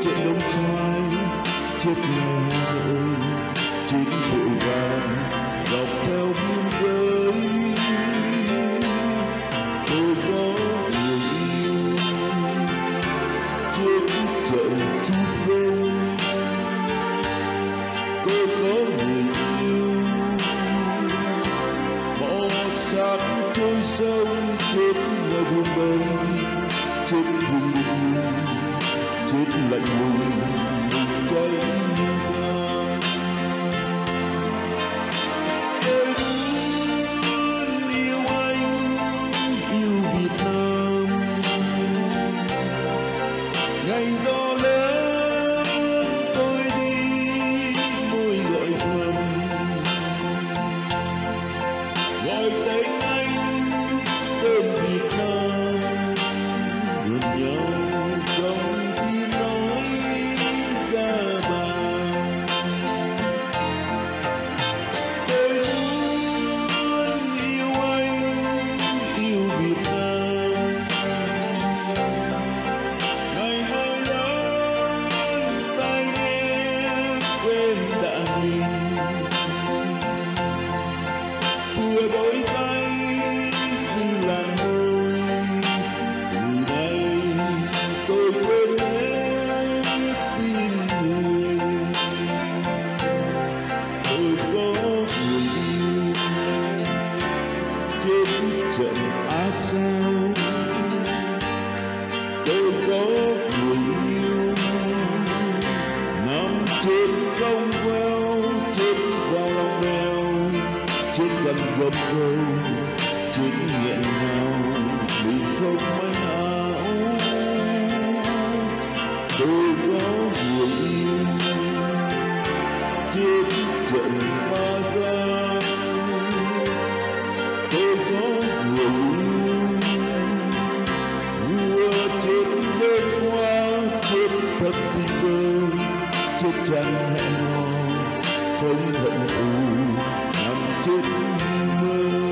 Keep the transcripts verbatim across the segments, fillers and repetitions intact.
trận đông xoài chết ngày Hà Nội, chiến vội vàng dọc theo biên giới. Tôi có người yêu chết trận Trung Đông, tôi có người yêu bỏ xác trôi sông, chết ngoài vùng đông, chết vùng địch, chết lạnh lùng mình cháy như than. Tôi muốn yêu anh, yêu Việt Nam, ngày gió lớn tôi đi môi gọi thầm, gọi tên anh, tên Việt Nam, gần nhau trong tiếng nói ra vàng. Tôi muốn yêu anh, yêu Việt Nam, ngày mai lớn tai nghe quên đạn mình, thua đôi tay dư làn môi. Từ nay tôi quên hết tiếng người, tôi có người yêu trên trận Á Sao, tôi có người yêu nằm trên cong queo, chết vào lòng đèo, chết gần gầm cầu, chết nghẹn ngào mình không manh áo. Tôi có người yêu chết trận Ba Giang, tôi có người yêu vừa chết đêm qua, chết thật tình cờ, chết chẳng hẹn hò, không hận thù, nằm chết như mơ.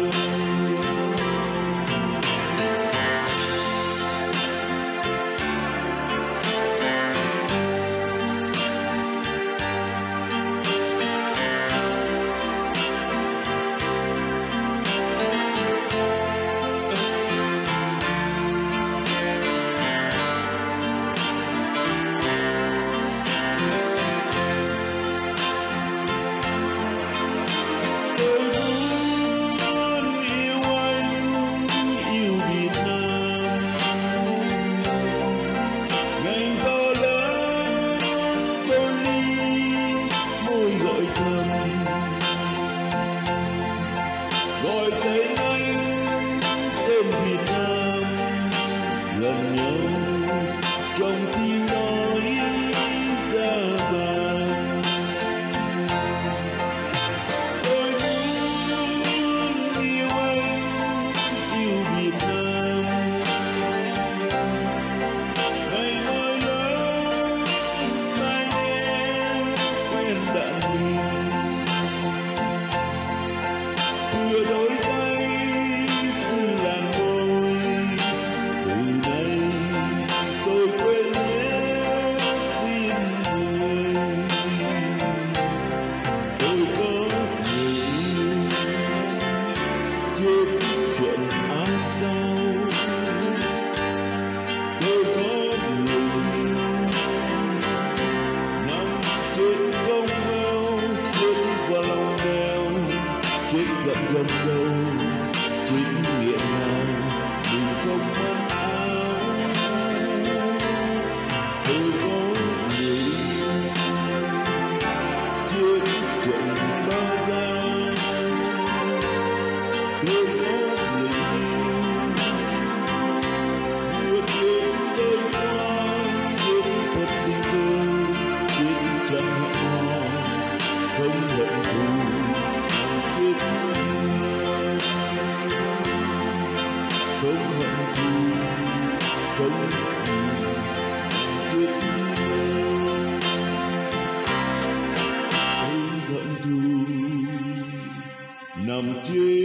Gọi tên anh, tên Việt Nam, gần nhau trong tiếng nói ra vàng. Tôi muốn yêu anh, yêu Việt Nam, ngày mai lớn tai nghe quen đạn mình, thưa đôi tay dư làn môi. Từ nay tôi quên hết tiếng người, tôi có người yêu chết trận Á Sao, tôi có người yêu nằm trên cong queo, chết vào lòng đèo, chết gặp gầm cầu, chết nghiện ngào mình không mất áo. Tôi có người yêu chết trận Ba Giang, tôi có người yêu vừa chết đêm qua, chết thật tình cờ, chết chẳng hẹn hò, không hận thù, chết như mơ, không hận thù, không chết như mơ, không hận thù, nằm trên